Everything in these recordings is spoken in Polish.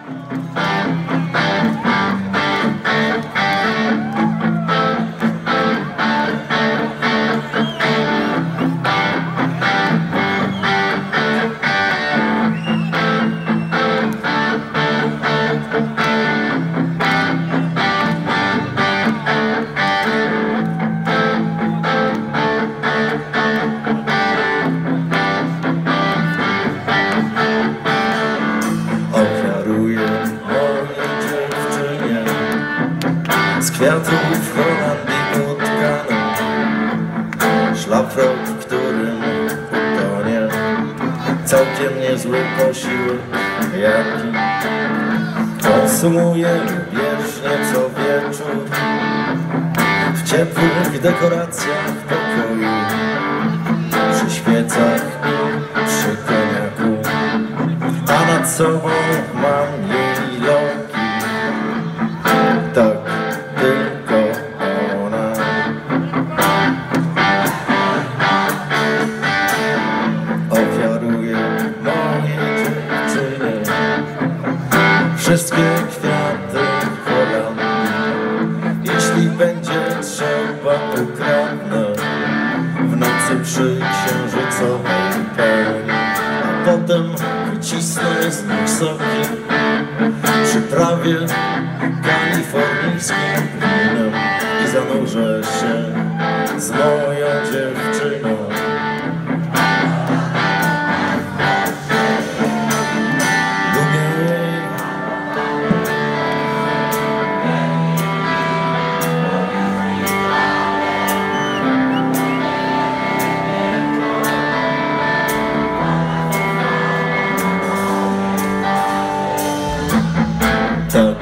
Z kwiatów Holandii utkano szlafrok, w którym utonie całkiem niezły posiłek, jaki konsumuję bieżnie co wieczór w ciepłych dekoracjach pokoju, przy świecach i przy koniaku, a nad sobą mam jej loki. Tak, tylko ona. Ofiaruję mojej dziewczynie wszystkie kwiaty Holandii. Jeśli będzie trzeba, ukradnę w nocy przy księżycowej pełni, a potem wycisnę z nich soki, przyprawię kalifornijskim winem i zanurzę się z moją dziewczyną. Lubię jej. Tak.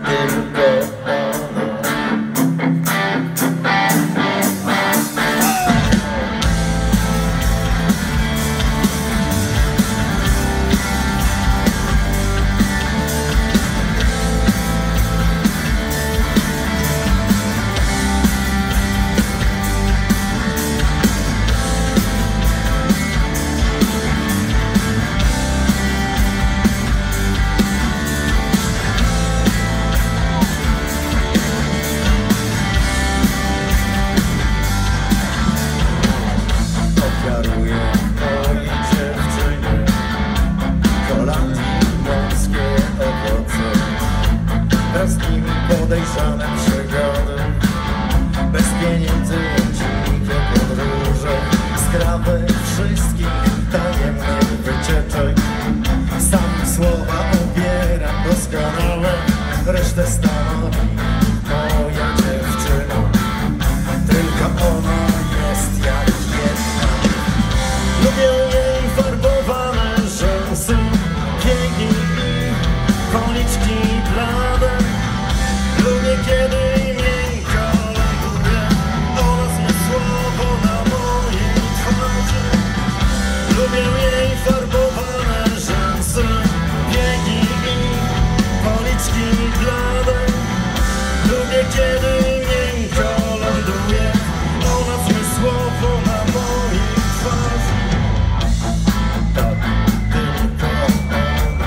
Z nimi podejrzane przygody, bez pieniędzy dzikie podróże, skrawek wszystkich tajemnych wycieczek. Sam słowa obieram doskonale, resztę stanowi moja dziewczyna. Tylko ona jest jak jedna. Lubię jej farbowane rzęsy, biegi i policzki blade. Lubię, kiedy miękko ląduje ona złe słowo na mojej twarzy. Lubię jej farbowane rzęsy, biegi i policzki blade. Lubię, kiedy miękko ląduje ona złe słowo na mojej twarzy. Tak, tylko ona.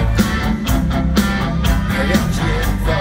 Jak jedwa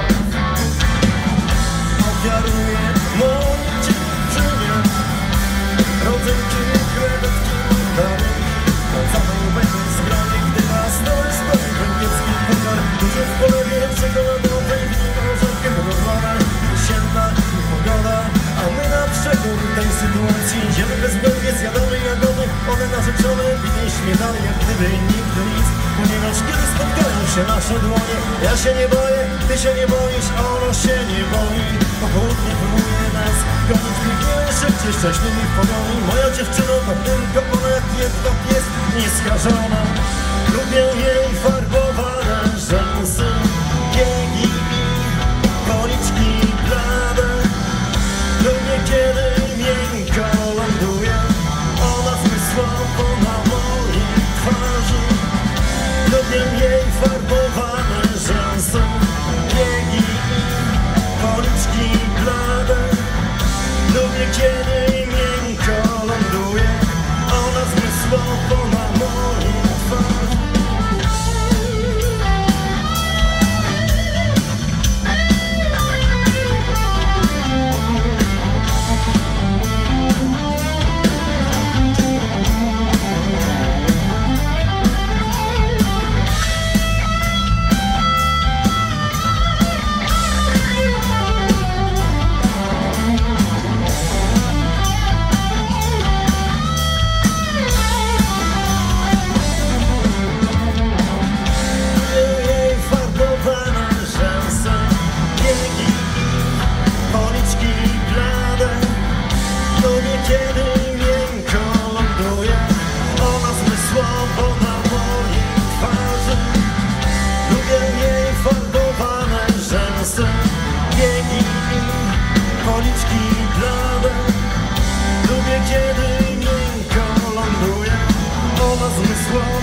ofiaruję mojej dziewczynie rodzynki, krewetki, kary. Zawał będzie w zgronie, gdy na stole stoi węgierski puchar, duży w polewie czekoladowej wino, rzadkiego rozlane, jesienna pogoda, a my na przekór tej sytuacji idziemy bezbłędnie, zjadamy jagody, one narzeczone, winy śmietane, jak gdyby nigdy nic, ponieważ kiedy spotkają się nasze dłonie, ja się nie boję, ty się nie boisz, ono się nie boi. Pochłodnie próbuje nas gonić, biegniemy szybciej, szczęśliwi w pogoni. Moja dziewczyna to tylko ona, jak jedna jest nieskażona. Lubię jej farbowane rzęsy, biegi i policzki blade. Lubię, kiedy miękko ląduje ona zmysłowo na mojej twarzy. Lubię jej farbowane rzęsy, biegi i policzki blade. Lubię, kiedy miękko ląduje ona zmysłowo na mojej twarzy.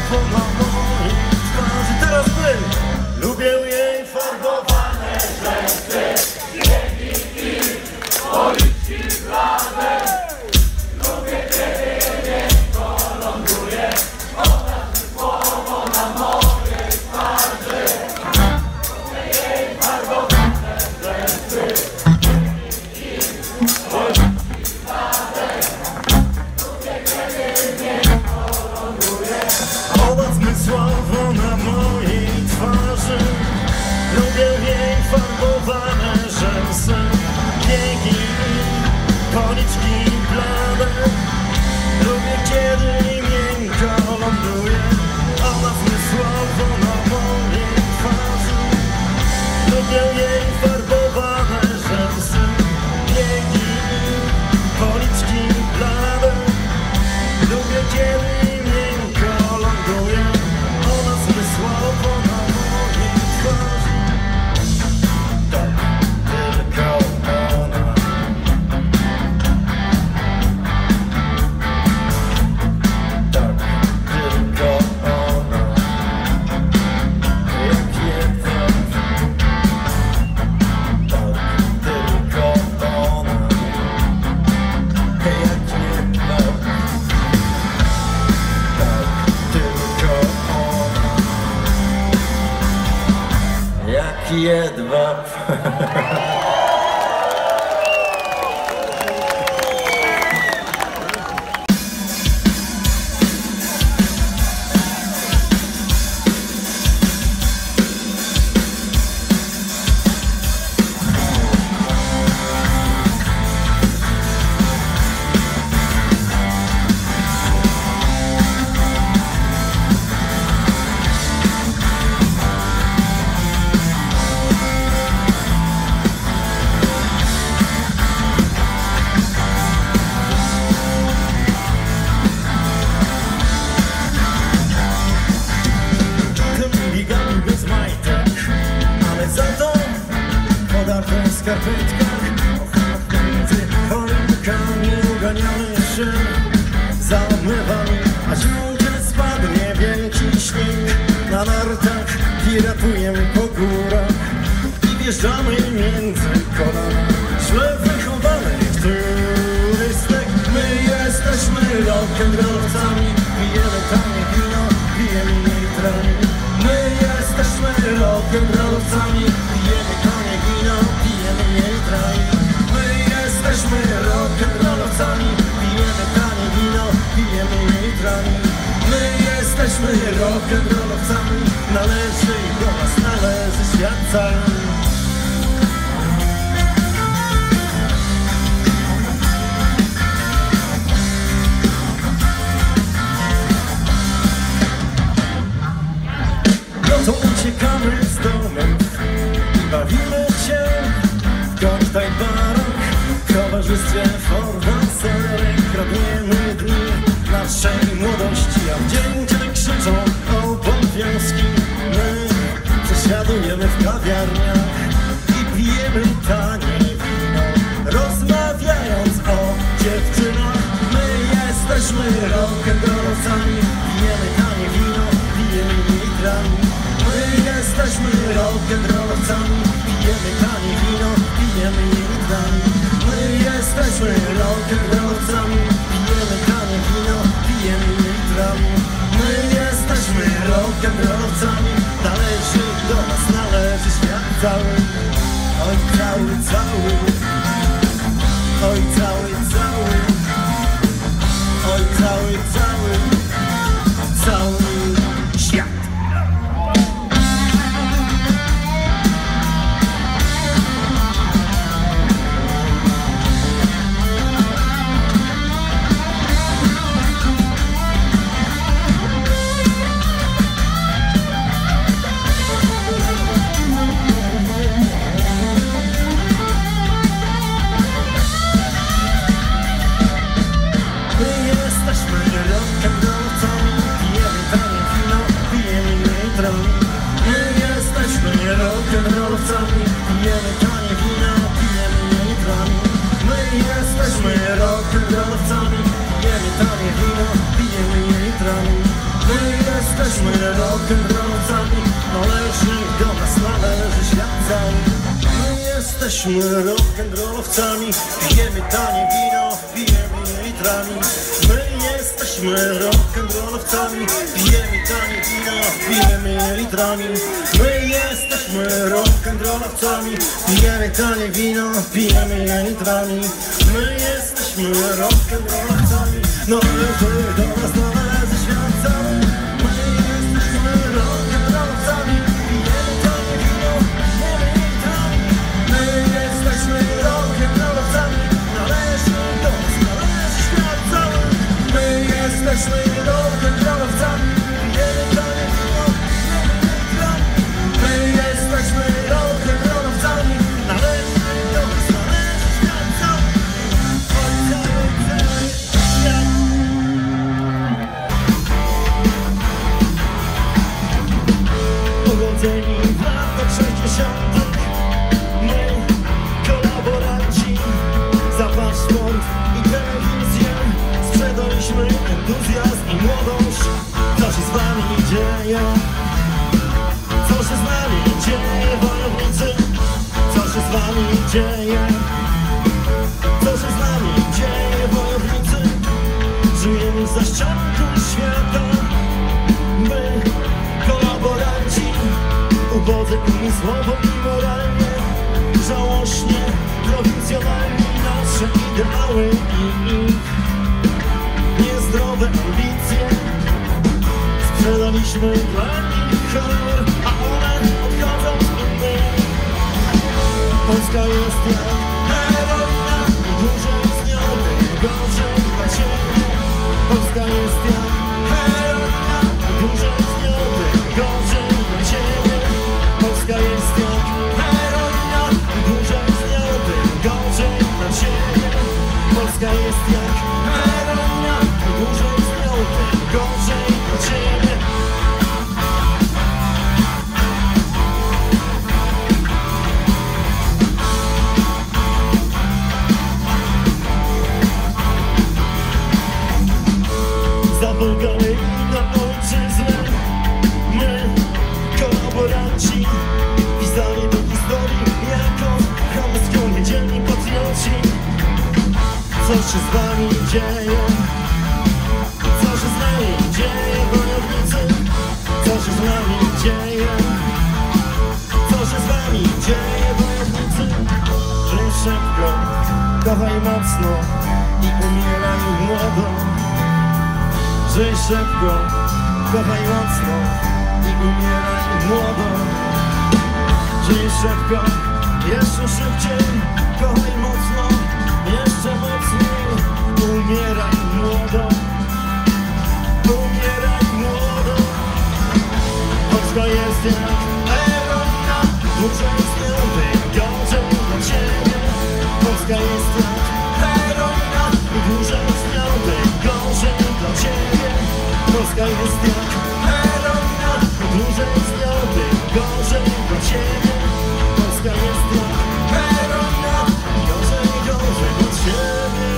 słowo na mojej twarzy. Teraz my! Lubię jej farbowane rzęsy, biegi i policzki blade. Lubię, kiedy niebo ląduje, ona słowo na mojej twarzy. Lubię jej farbowane rzęsy, biegi i policzki blade. Lubię, kiedy niebo ląduje, ona zmysłowo na mojej twarzy. Lubię jej farbowane rzęsy, biegi i policzki blade. Lubię, kiedy miękko ląduje, ona zmysłowo na mojej twarzy. Lubię jej farbowane rzęsy, biegi i policzki blade. Lubię, kiedy miękko ląduje, ona zmysłowo na mojej twarzy. Tak, tylko ona. Tak, tylko ona. Jak jedna. Tak, tylko ona. Jak jedna. Tak, tylko ona. Jak jedwab. Biegami bez majtek, ale za to w podarte skarpetkach, między choinkami uganiamy się, zamywamy, a ziółkę spadnie wielki śnieg. Na nartach piratujemy po górach i wjeżdżamy między kolana źle wychowanych turystek. My jesteśmy rock'n'rollowcami, pijemy tanie wino, pijemy neutralnie. My jesteśmy rock'n'rollowcami, pijemy tanie wino, pijemy neutralnie. My jesteśmy rock'n'rollowcami, pijemy tanie wino, pijemy neutralnie. My jesteśmy rock'n'rollowcami, należy do nas, należy świat cały. To uciekamy z domów i bawimy się w koktajl barach, w towarzystwie forwaserek. Kradniemy dni naszej młodości, a w dzień, kiedy krzyczą obowiązki, my przesiadujemy w kawiarniach i pijemy tanie wino, rozmawiając o dziewczynach. My jesteśmy rock'n'rollowcami, pijemy tanie wino, pijemy neutralnie. My jesteśmy rock'n'rollowcami, pijemy tanie wino, pijemy neutralnie. My jesteśmy rock'n'rollowcami, pijemy tanie wino, pijemy neutralnie. My jesteśmy rock'n'rollowcami, należy do nas, należy świat cały. Oj cały, cały, oj cały, cały, oj cały, cały, cały świat. rock'n'rollowcami, należy do nas, należy świat cały. My jesteśmy rock'n'rollowcami, pijemy tanie wino, pijemy litrami. My jesteśmy rock'n'rollowcami, pijemy tanie wino, pijemy litrami. My jesteśmy rock'n'rollowcami, pijemy tanie wino, pijemy litrami. My jesteśmy rock'n'rollowcami, należy do nas, należy świat cały. My jesteśmy rock'n'rollowcami, pijemy tanie wino, pijemy litrami. My jesteśmy rock'n'rollowcami, należy do nas, należy świat cały. My jesteśmy rock'n'rollowcami, pijemy tanie wino, pijemy litrami. My jesteśmy rock'n'rollowcami, należy do nas, należy świat cały. Urodzeni w latach 60. My, kolaboranci, za paszport i telewizję sprzedaliśmy entuzjazm i młodość. Co się z wami dzieje? Co się z nami dzieje, wojownicy? Co się z wami dzieje? Co się z nami dzieje, wojownicy? Żyjemy za ścianką świata. My, kolaboranci, ubodzy umysłowo i moralnie, żałośnie, prowincjonalni, nasze ideały i ich niezdrowe ambicje sprzedaliśmy dla nich honor, a one odchodzą i my. Polska jest jak heroina, dłużej z nią, tym gorzej dla ciebie. Polska jest jak heroina, dłużej z nią, tym gorzej dla ciebie. Polska jest jak heroina, dłużej z nią, tym gorzej dla ciebie. Polska jest jak heroina, dłużej z nią, tym gorzej dla ciebie. Zabłogamy na ojczyznę. My, kolaboranci, pisali do historii jako chamsko niedzielni patrioci. Co się z wami dzieje? Co się z nami dzieje, wojownicy? Co się z nami dzieje? Co się z wami dzieje, wojownicy? Żyj szybko, kochaj mocno i umieraj młodo. Żyj szybko, kochaj mocno i umieraj młodo. Żyj szybko, jeszcze szybciej, kochaj mocno, jeszcze mocniej. Umieraj młodo, umieraj młodo. Polska jest jak heroina, dłużej z nią, tym gorzej dla ciebie. Polska jest jak heroina, dłużej z nią, tym gorzej dla ciebie. Polska jest jak heroina, dłużej z nią, tym gorzej dla ciebie. Polska jest jak heroina, gorzej dla ciebie.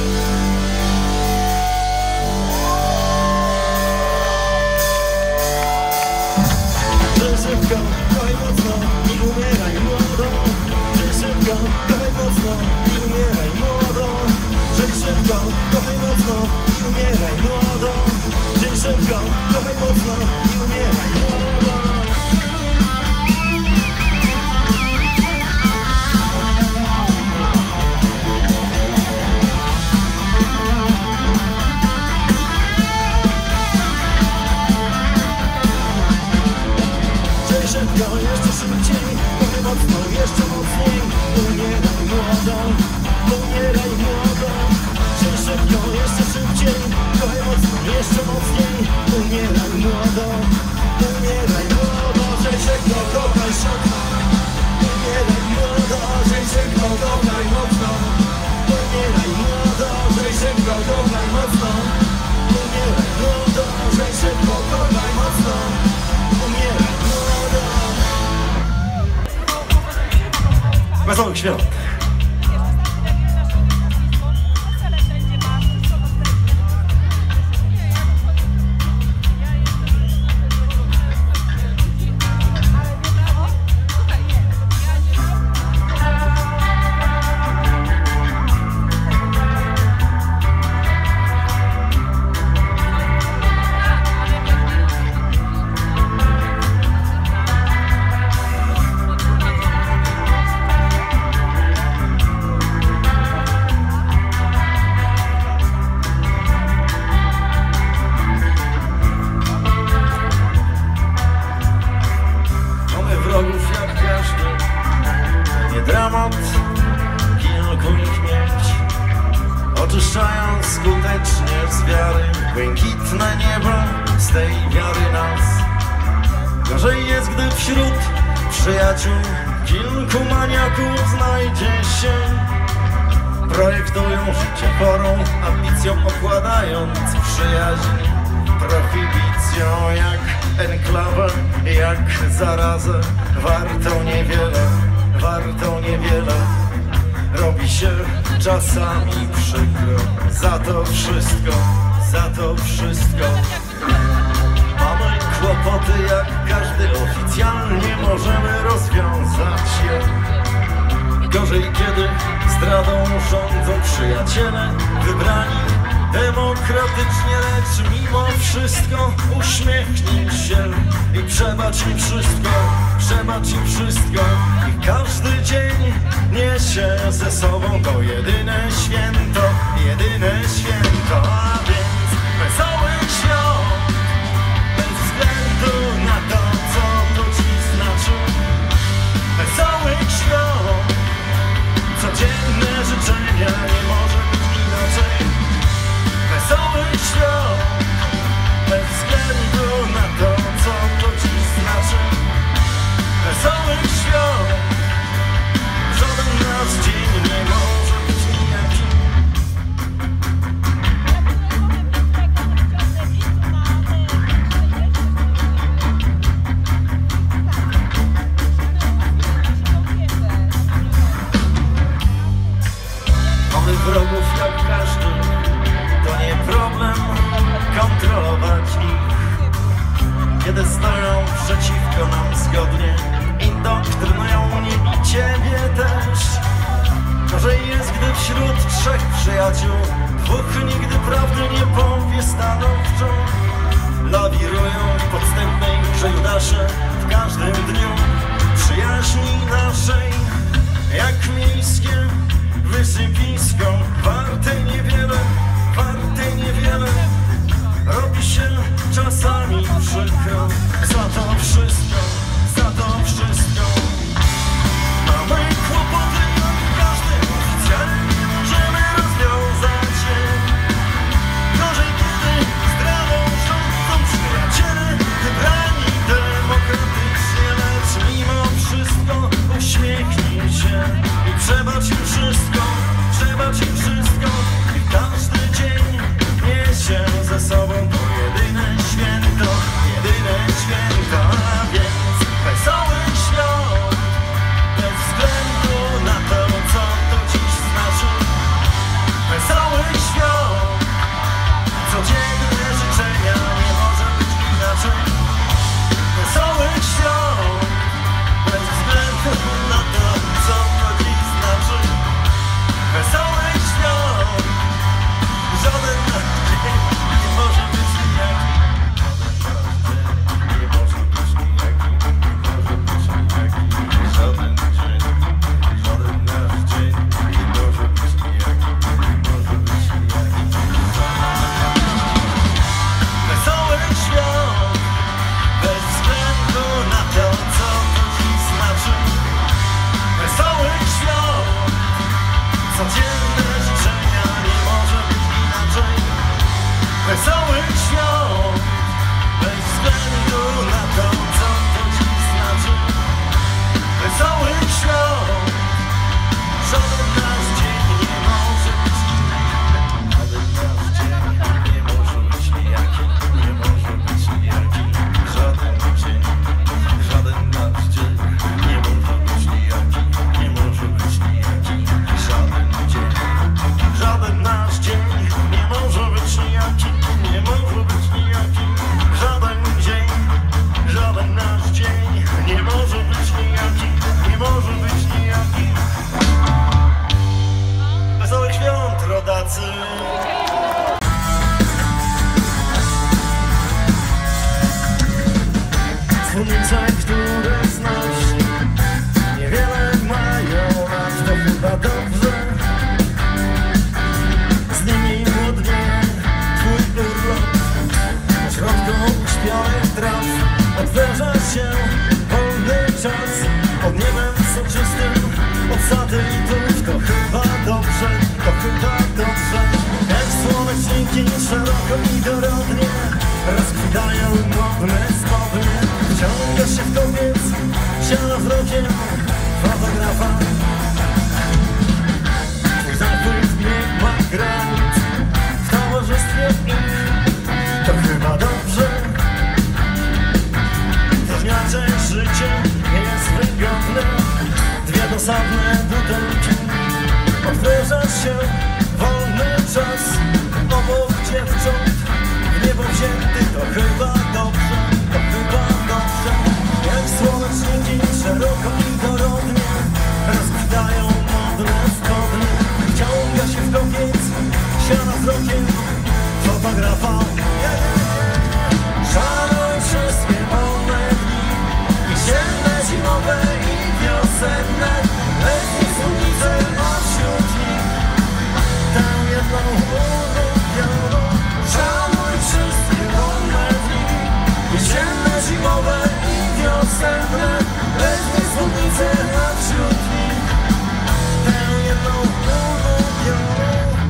Żyj szybko, kochaj mocno i umieraj młodo. Żyj szybko, kochaj mocno i umieraj młodo. Żyj szybko, kochaj mocno i umieraj młodo. Żyj szybko, kochaj mocno i umieraj młodo. Żyj szybko, jeszcze szybciej, kochaj mocno, jeszcze mocniej. Umieraj młodo, umieraj młodo. Żyj szybko, jeszcze szybciej, kochaj mocno, jeszcze mocniej. Umieraj młodo, umieraj młodo. Żyj szybko, kochaj szybko. Umieraj młodo, żyj szybko, kochaj mocno. Umieraj młodo, żyj szybko, kochaj mocno. Umieraj młodo, żyj szybko, kochaj mocno. Umieraj młodo. Wesołych świąt. każdy. Nie dramat kilku ich mieć, oczyszczając skutecznie z wiary błękitne niebo z tej wiary nas. Gorzej jest, gdy wśród przyjaciół kilku maniaków znajdzie się. Projektują życie chorą ambicją, okładając przyjaźń prohibicją. Jak enklawę, jak zarazę, warto niewiele. Robi się czasami przykro. Za to wszystko mamy kłopoty, jak każdy, oficjalnie możemy rozwiązać je. Gorzej, kiedy zdradą rządzą przyjaciele wybrani demokratycznie, lecz mimo wszystko uśmiechnij się i przebacz im wszystko. I każdy dzień niesie ze sobą to jedyne święto, a więc wesoły świąt, bez względu na to, co to ci znaczy. Wesoły świąt, codzienne życzenia, nie może być inaczej. Wesoły świąt, bez względu na to, co to dziś znaczy. Wesoły świąt, żaden nasz dzień nie może być nijaki. Mamy wrogów jak każdy, to nie problem kontrolować ich. Kiedy stoją przeciwko nam zgodnie, indoktrynują mnie i ciebie też. Gorzej jest, gdy wśród trzech przyjaciół dwóch nigdy prawdy nie powie stanowczo. Lawirują w podstępnej grze Judasze w każdym dniu przyjaźni naszej. Jak miejskie wysypisko, warte niewiele. Robi się czasami przykro. Za to wszystko mamy kłopoty, każdy oficjalnie możemy rozwiązać je. Gorzej, kiedy zdradą rządzą przyjaciele wybrani demokratycznie. pod niebem soczystym, od satelitów. To chyba dobrze, to chyba dobrze. Jak słoneczniki szeroko i dorodnie rozkwitają modne spodnie. Wciąga się w kobiec, siana wzrokiem fotografa. Twój zachwyt nie ma granic, w towarzystwie ich. To chyba dobrze. Różniacze życie jest wygodne. Dwie dosadne butelki. Odgryzasz się wolny czas obok dziewcząt w niebo wzięty. To chyba dobrze, to chyba dobrze. Jak słoneczniki szeroko i dorodnie rozkwitają modne spodnie. Wciąga się w kopiec, siana wzrokiem fotografa. Szanuj wszystkie wolne dni, jesienne, zimowe i wiosenne. Letnie słońce, a wśród nich tę jedną ulubioną. Szanuj wszystkie wolne dni, jesienne, zimowe i wiosenne. Letnie słońce, a wśród nich tę jedną ulubioną.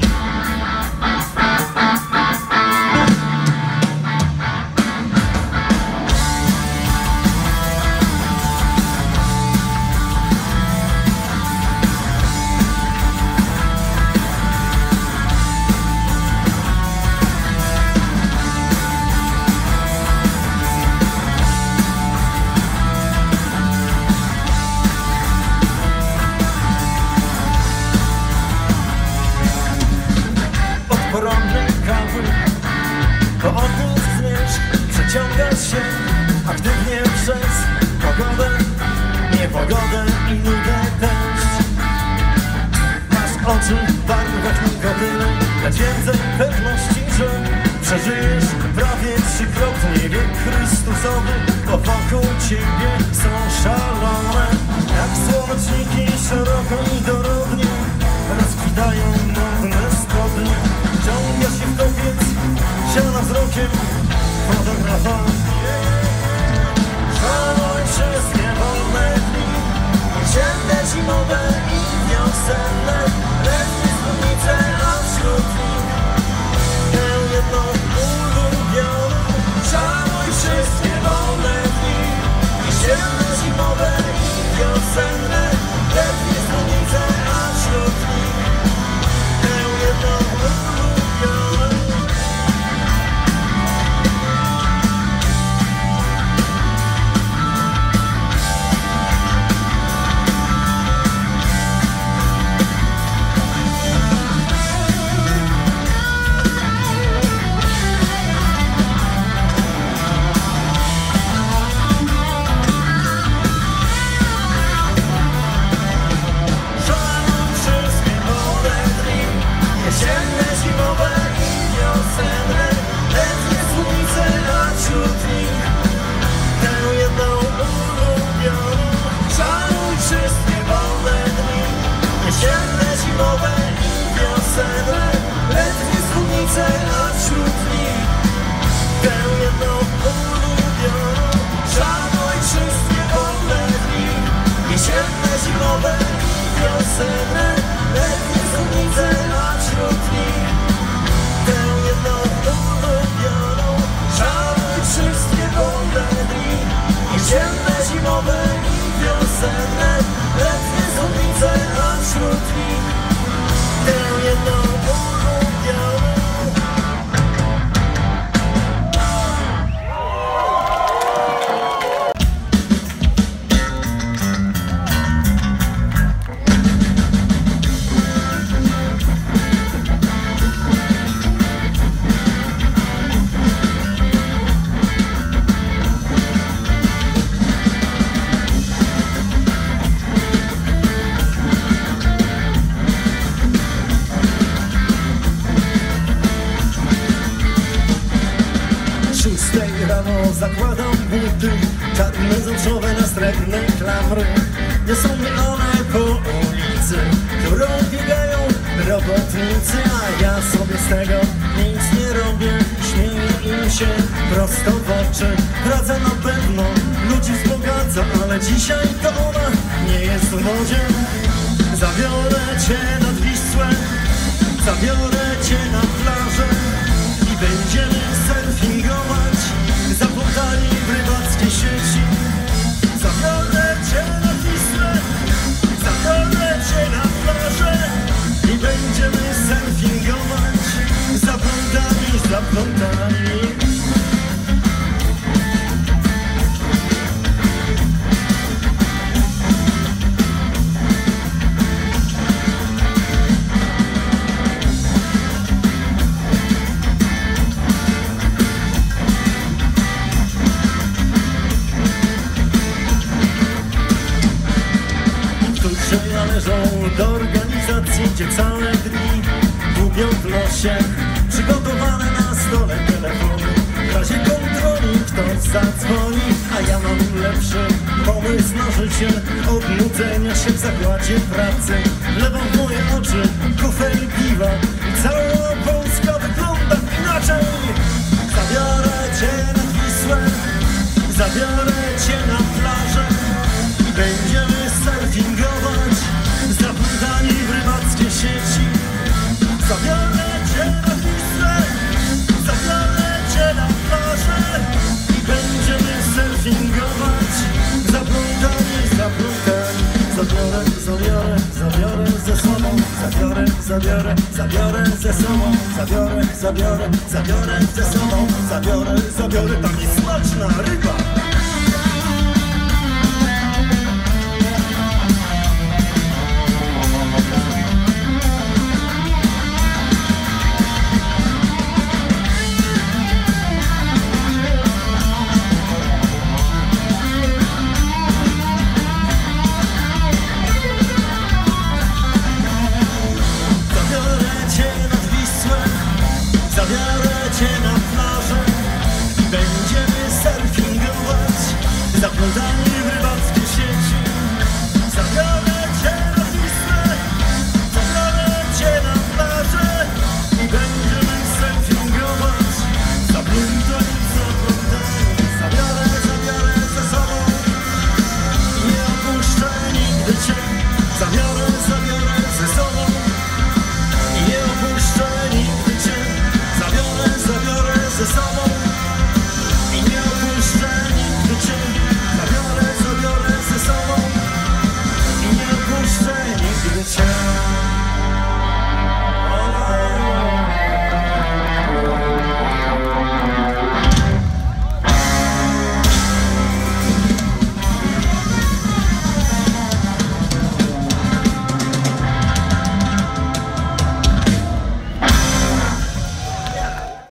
Poranne kawy, to odpust zmierzch przeciągasz się aktywnie przez pogodę, niepogodę i nudę też. Masz oczy w barwach nikotyny, lecz więcej pewności, że przeżyjesz prawie trzykrotnie wiek Chrystusowy, bo wokół ciebie są szalone. Jak słoneczniki szeroko i dorodnie rozkwitają modne spodnie. Wciąga się w kopiec, siana wzrokiem fotografa. Szanuj wszystkie wolne dni, jesienne, zimowe i wiosenne. Letnie spódnice, a wśród nich tę jedną ulubioną. Szanuj wszystkie wolne dni, jesienne, zimowe i wiosenne. Letnie spódnice, a wśród nich tę jedną ulubioną. Zimowe i wiosenne, letnie słońce, a wśród nich tę jedną ulubioną. Szanuj wszystkie wolne dni, jesienne, zimowe i wiosenne, letnie słońce, a wśród nich tę jedną ulubioną. Rano zakładam buty, czarne zamszowe nastrętne klamry. Niosą mnie one po ulicy, którą biegają robotnicy, a ja sobie z tego nic nie robię. Śmieje im się prosto w oczy. Praca na pewno ludzi wzbogaca, ale dzisiaj to ona nie jest w modzie. Zabiorę cię nad Wisłę, zabiorę cię na plażę i będziemy surfingować za portali w rybackiej sieci. Zabiorę cię nad Wisłę, zabiorę cię na plażę i będziemy surfingować za portali, za portali. Należą do organizacji, gdzie całe dni gubią w losie. Przygotowane na stole telefony, w razie kontroli ktoś zadzwoni. A ja mam lepszy pomysł na życie, od nudzenia się w zakładzie pracy. Wlewam w moje oczy kufer piwa i cała Polska wygląda inaczej. Zabiorę cię nad Wisłę, zabiorę cię na plażę i będziemy surfingować za portali w rybackie sieci. Zabiorę cię na Wisłę, zabiorę cię na plażę i będziemy surfingować za portali, za portali. Zabiorę ze sobą, zabiorę ze sobą, zabiorę ze sobą, zabiorę, tam jest smaczna ryba.